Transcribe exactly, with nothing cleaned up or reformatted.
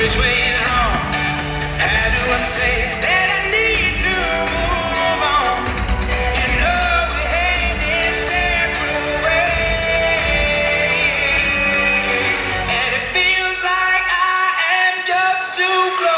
which way is wrong? How do I say that I need to move on? You know we're headed separate ways, and it feels like I am just too close.